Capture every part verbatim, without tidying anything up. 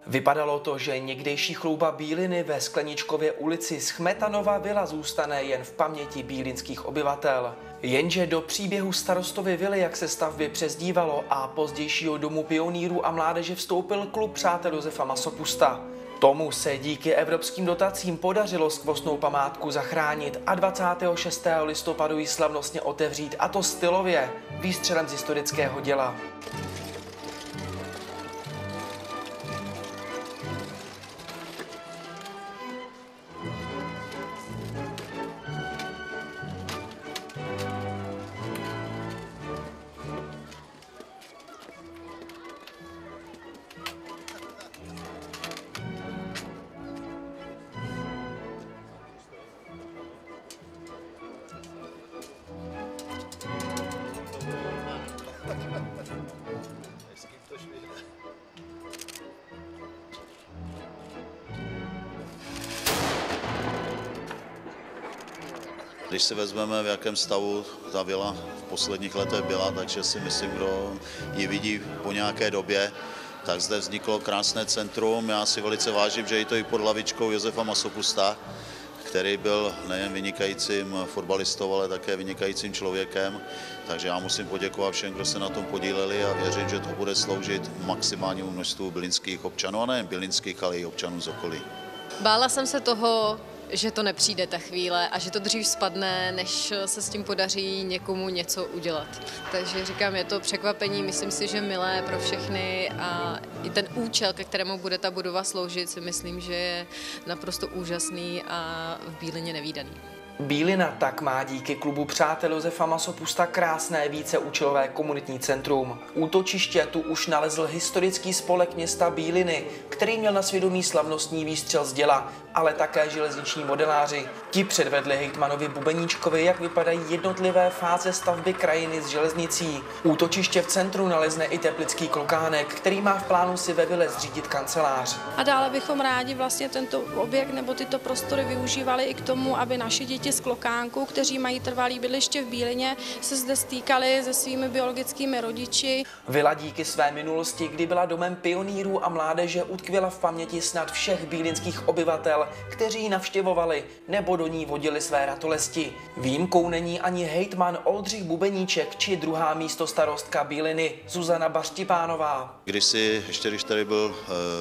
Vypadalo to, že někdejší chlouba Bíliny ve Skleničkově ulici Schmetanova vila zůstane jen v paměti bílinských obyvatel. Jenže do příběhu starostovy vily, jak se stavbě přezdívalo, a pozdějšího domu pionýrů a mládeže vstoupil klub přátel Josefa Masopusta. Tomu se díky evropským dotacím podařilo skvostnou památku zachránit a dvacátého šestého listopadu ji slavnostně otevřít, a to stylově, výstřelem z historického děla. Když si vezmeme, v jakém stavu ta vila v posledních letech byla, takže si myslím, kdo ji vidí po nějaké době, tak zde vzniklo krásné centrum. Já si velice vážím, že je to i pod hlavičkou Josefa Masopusta, který byl nejen vynikajícím fotbalistou, ale také vynikajícím člověkem. Takže já musím poděkovat všem, kdo se na tom podíleli, a věřím, že to bude sloužit maximálnímu množstvu bylinských občanů, a nejen bylinských, ale i občanů z okolí. Bála jsem se toho, že to nepřijde ta chvíle a že to dřív spadne, než se s tím podaří někomu něco udělat. Takže říkám, je to překvapení, myslím si, že milé pro všechny, a i ten účel, ke kterému bude ta budova sloužit, si myslím, že je naprosto úžasný a v Bílině nevídaný. Bílina tak má díky klubu přátel Josefa Masopusta krásné víceúčelové komunitní centrum. Útočiště tu už nalezl historický spolek města Bíliny, který měl na svědomí slavnostní výstřel z děla, ale také železniční modeláři. Ti předvedli hejtmanovi Bubeníčkovi, jak vypadají jednotlivé fáze stavby krajiny s železnicí. Útočiště v centru nalezne i teplický klokánek, který má v plánu si ve vile zřídit kancelář. A dále bychom rádi vlastně tento objekt nebo tyto prostory využívali i k tomu, aby naše děti z Klokánku, kteří mají trvalé bydliště v Bílině, se zde stýkali se svými biologickými rodiči. Vila díky své minulosti, kdy byla domem pionýrů a mládeže, utkvěla v paměti snad všech bílinských obyvatel, kteří ji navštěvovali nebo do ní vodili své ratolesti. Výjimkou není ani hejtman Oldřich Bubeníček či druhá místostarostka Bíliny Zuzana Baštipánová. Když si, ještě když tady byl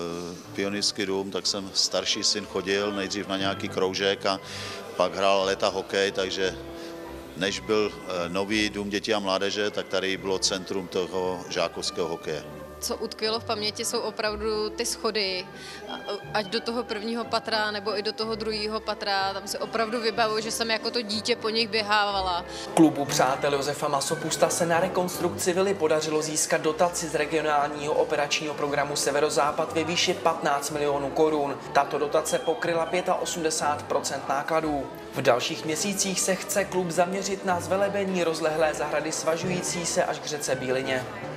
e, pionýrský dům, tak jsem starší syn chodil nejdřív na nějaký kroužek a pak hrál léta hokej, takže než byl e, nový dům dětí a mládeže, tak tady bylo centrum toho žákovského hokeje. Co utkvělo v paměti, jsou opravdu ty schody, ať do toho prvního patra nebo i do toho druhého patra. Tam si opravdu vybavuju, že jsem jako to dítě po nich běhávala. Klubu přátel Josefa Masopusta se na rekonstrukci vily podařilo získat dotaci z regionálního operačního programu Severozápad ve výši patnáct milionů korun. Tato dotace pokryla osmdesát pět procent nákladů. V dalších měsících se chce klub zaměřit na zvelebení rozlehlé zahrady svažující se až k řece Bílině.